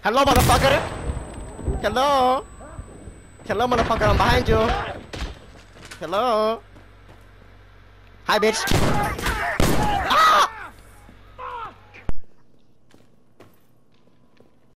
Hello, motherfucker. Hello. Hello, motherfucker. I'm behind you. Hello. Hi, bitch.